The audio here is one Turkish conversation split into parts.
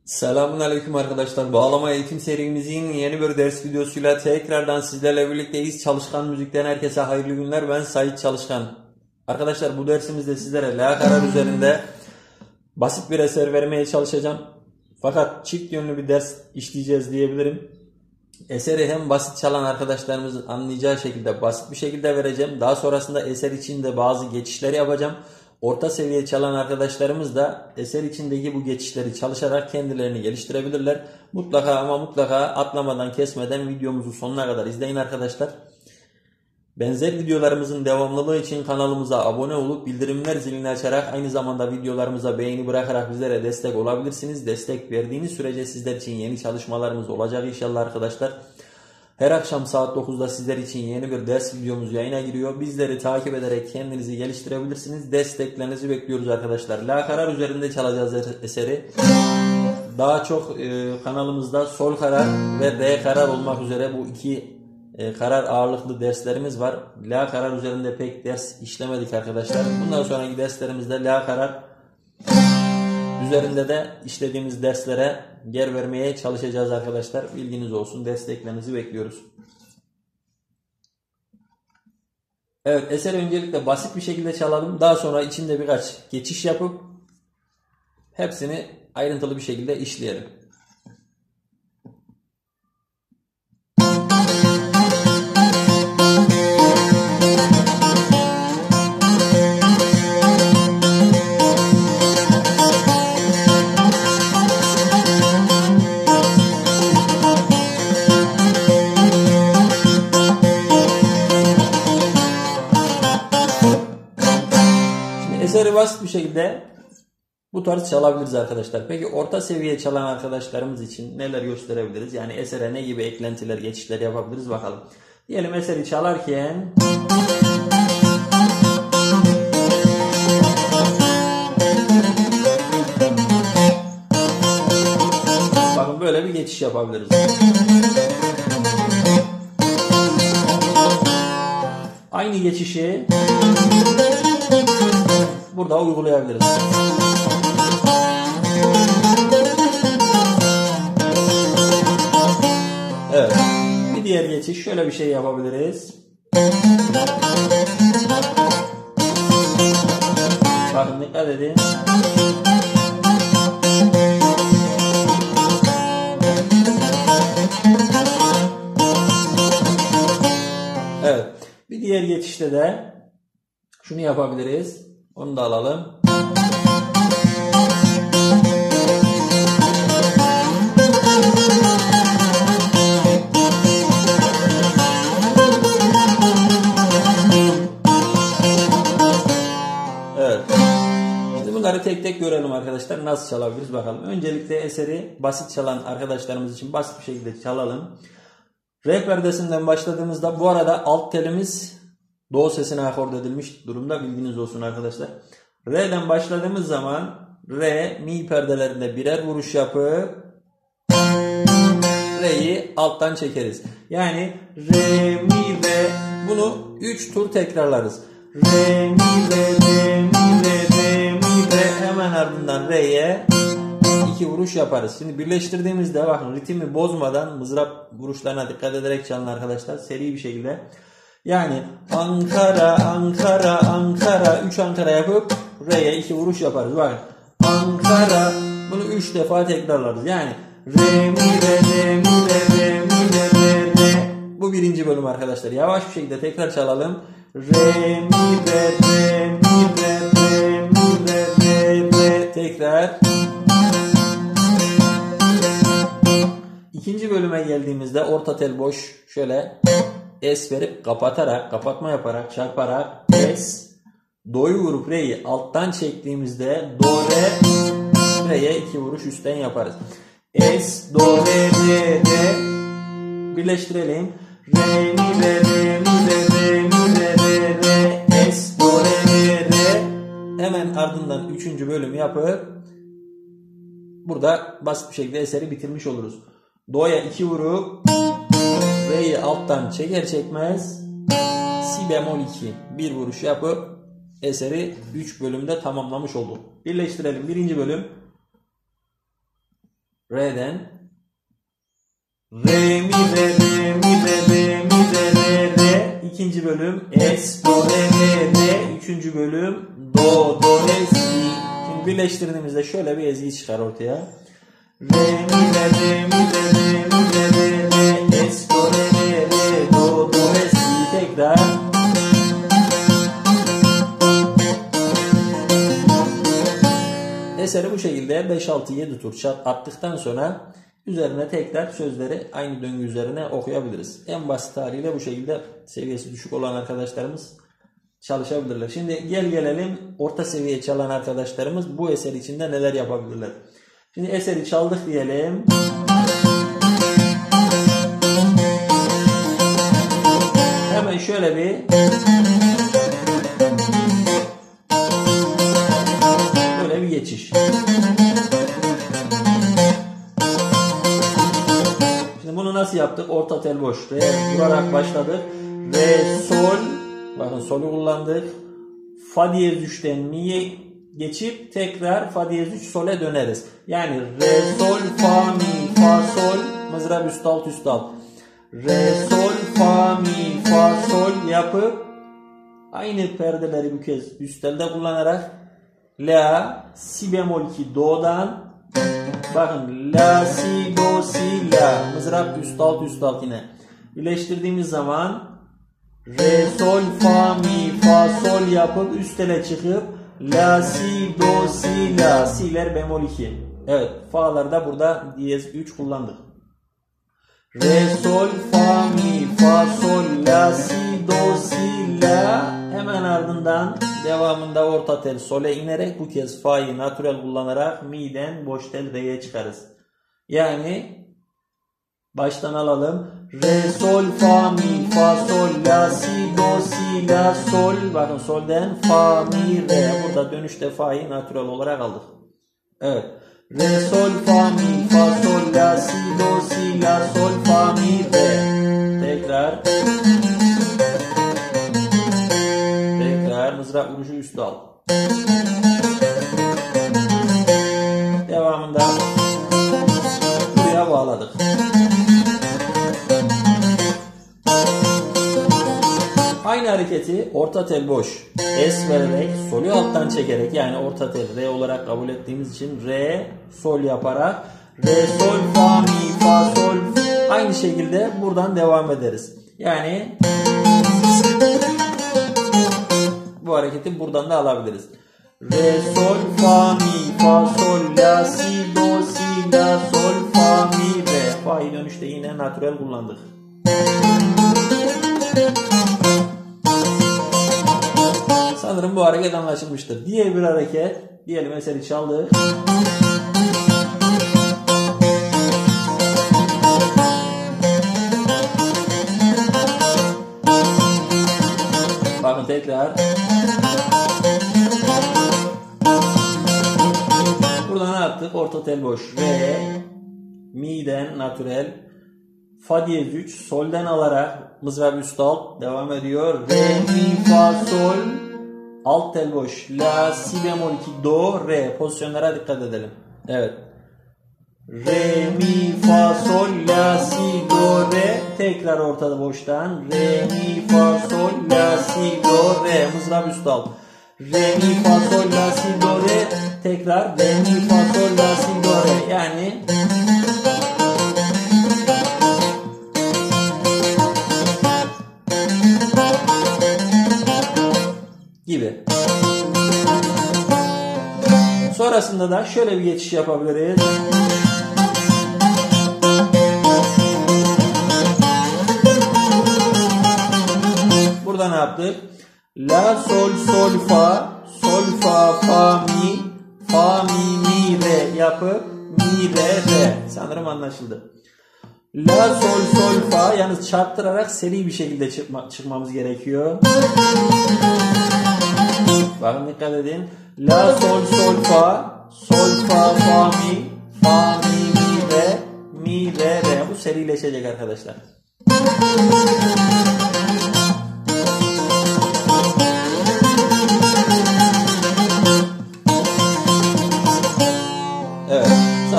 Selamünaleyküm arkadaşlar. Bağlama eğitim serimizin yeni bir ders videosuyla tekrardan sizlerle birlikteyiz. Çalışkan Müzik'ten herkese hayırlı günler. Ben Sait Çalışkan. Arkadaşlar bu dersimizde sizlere la karar üzerinde basit bir eser vermeye çalışacağım. Fakat çift yönlü bir ders işleyeceğiz diyebilirim. Eseri hem basit çalan arkadaşlarımızın anlayacağı şekilde basit bir şekilde vereceğim. Daha sonrasında eser içinde bazı geçişleri yapacağım. Orta seviye çalan arkadaşlarımız da eser içindeki bu geçişleri çalışarak kendilerini geliştirebilirler. Mutlaka ama mutlaka atlamadan kesmeden videomuzu sonuna kadar izleyin arkadaşlar. Benzer videolarımızın devamlılığı için kanalımıza abone olup bildirimler zilini açarak aynı zamanda videolarımıza beğeni bırakarak bizlere destek olabilirsiniz. Destek verdiğiniz sürece sizler için yeni çalışmalarımız olacak inşallah arkadaşlar. Her akşam saat 9'da sizler için yeni bir ders videomuz yayına giriyor. Bizleri takip ederek kendinizi geliştirebilirsiniz. Desteklerinizi bekliyoruz arkadaşlar. La karar üzerinde çalacağız eseri. Daha çok kanalımızda sol karar ve re karar olmak üzere bu iki karar ağırlıklı derslerimiz var. La karar üzerinde pek ders işlemedik arkadaşlar. Bundan sonraki derslerimizde la karar üzerinde de işlediğimiz derslere yer vermeye çalışacağız arkadaşlar. Bilginiz olsun. Desteklerinizi bekliyoruz. Evet, eseri öncelikle basit bir şekilde çalalım. Daha sonra içinde birkaç geçiş yapıp hepsini ayrıntılı bir şekilde işleyelim. Eseri basit bir şekilde bu tarz çalabiliriz arkadaşlar. Peki orta seviye çalan arkadaşlarımız için neler gösterebiliriz? Yani esere ne gibi eklentiler, geçişler yapabiliriz bakalım. Diyelim eseri çalarken bakın böyle bir geçiş yapabiliriz. Aynı geçişi burada uygulayabiliriz. Evet. Bir diğer geçiş şöyle bir şey yapabiliriz. Bakın dikkat edin. Evet. Bir diğer geçişte de şunu yapabiliriz. Onu da alalım. Evet. Şimdi bunları tek tek görelim arkadaşlar. Nasıl çalabiliriz bakalım. Öncelikle eseri basit çalan arkadaşlarımız için basit bir şekilde çalalım. Re perdesinden başladığımızda bu arada alt telimiz do sesine akord edilmiş durumda, bilginiz olsun arkadaşlar. Re'den başladığımız zaman re, mi perdelerinde birer vuruş yapıp re'yi alttan çekeriz. Yani re, mi, re, bunu 3 tur tekrarlarız. Re, mi, re, re, mi, re, re, mi, re, hemen ardından re'ye 2 vuruş yaparız. Şimdi birleştirdiğimizde bakın ritmi bozmadan mızrap vuruşlarına dikkat ederek çalın arkadaşlar. Seri bir şekilde. Yani Ankara, Ankara, Ankara, 3 Ankara yapıp re'ye 2 vuruş yaparız. Bakın Ankara, bunu 3 defa tekrarlarız. Yani re, mi, re, re, mi, re, re, mi, re, re, re. Bu birinci bölüm arkadaşlar. Yavaş bir şekilde tekrar çalalım. Re, mi, re, re, mi, re, re, mi, re, re, re. Tekrar. İkinci bölüme geldiğimizde orta tel boş, şöyle es verip kapatarak, kapatma yaparak, çarparak es, do'yu vurup re'yi alttan çektiğimizde do, re, re'ye 2 vuruş üstten yaparız. Es, do, re, re, re. Birleştirelim. Re, mi, re, re, mi, re, re, mi, re, re, re. Es, do, re, re, re. Hemen ardından 3. bölümü yapıp burada basit bir şekilde eseri bitirmiş oluruz. Do'ya 2 vurup re'yi alttan çeker çekmez si bemol 2 bir vuruş yapıp eseri 3 bölümde tamamlamış olduk. Birleştirelim. Birinci bölüm. Re'den Re mi re re mi re re mi re re re. İkinci bölüm es do re re re. Üçüncü bölüm do do re si. Şimdi birleştirdiğimizde şöyle bir ezgi çıkar ortaya. Re mi re re mi re re mi re re re es do re re re do do re si. Tekrar. Eseri bu şekilde 5-6-7 tur attıktan sonra üzerine tekrar sözleri aynı döngü üzerine okuyabiliriz. En basit haliyle bu şekilde seviyesi düşük olan arkadaşlarımız çalışabilirler. Şimdi gelelim orta seviye çalan arkadaşlarımız bu eser içinde neler yapabilirler. Şimdi eseri çaldık diyelim. Hemen şöyle bir geçiş. Şimdi bunu nasıl yaptık? Orta tel boş. Re vurarak başladık. Re sol. Bakın solü kullandık. Fa diyez 3'ten mi'ye geçip tekrar fa diyez 3 sole döneriz. Yani re sol fa mi fa sol mızrap üst alt üst alt. Re sol fa mi fa sol yapıp aynı perdeleri bu kez üst telde kullanarak la, si bemol 2 do'dan bakın la, si, do, si, la mızrap üst alt üst alt yine birleştirdiğimiz zaman re, sol, fa, mi, fa, sol yapıp üst tele çıkıp la, si, do, si, la si'ler bemol 2. Evet fa'larda burada diyez 3 kullandık. Re, sol, fa, mi, fa, sol, la, si, do, si, la. Hemen ardından devamında orta tel sole inerek bu kez fa'yı natürel kullanarak mi'den boş tel re'ye çıkarız. Yani baştan alalım. Re, sol, fa, mi, fa, sol, la, si, do, si, la, sol. Bakın solden fa, mi, re. Burada dönüşte fa'yı natürel olarak aldık. Evet. Re, sol, fa, mi, fa, sol, la, si, do, si, la, sol, fa, mi, re. Tekrar. Mızrap vuruşu üstü al. Devamında buraya bağladık. Aynı hareketi orta tel boş es vererek solü alttan çekerek yani orta tel re olarak kabul ettiğimiz için re sol yaparak re sol fa mi fa sol aynı şekilde buradan devam ederiz. Yani bu hareketi buradan da alabiliriz. Re, sol, fa, mi, fa, sol, la, si, do, si, la, sol, fa, mi, re. Fa'yı dönüşte yine natürel kullandık. Sanırım bu hareket anlaşılmıştır. Diğer bir hareket. Diyelim eseri çaldık. Bakın tekrar. Burada ne yaptık? Orta tel boş. Re, mi'den natürel, fa diyez 3, solden alarak mızrap üst alt devam ediyor. Re, mi, fa, sol, alt tel boş. La, si bemol 2, do, re. Pozisyonlara dikkat edelim. Evet. Re, mi, fa, sol, la, si, do, re. Tekrar ortada boştan. Re, mi, fa, sol, la, si, do, re. Mızrap üst alt. Re, mi, fa, sol, la, si, do, re. Tekrar re, mi, fa, sol, la, si, do, re. Yani gibi. Sonrasında da şöyle bir geçiş yapabiliriz. Burada ne yaptık? La, sol, sol, fa, sol, fa, fa, mi, fa, mi, mi, re yapıp mi, re, re. Sanırım anlaşıldı. La, sol, sol, fa yalnız çarptırarak seri bir şekilde çıkmamız gerekiyor. Bakın dikkat edin. La, sol, sol, fa, sol, fa, fa, mi, fa, mi, mi, re, mi, re, re. Bu serileşecek arkadaşlar.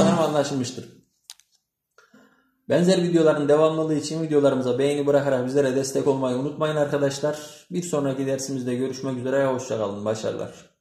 Sanırım anlaşılmıştır. Benzer videoların devamlılığı için videolarımıza beğeni bırakarak bizlere destek olmayı unutmayın arkadaşlar. Bir sonraki dersimizde görüşmek üzere. Hoşça kalın. Başarılar.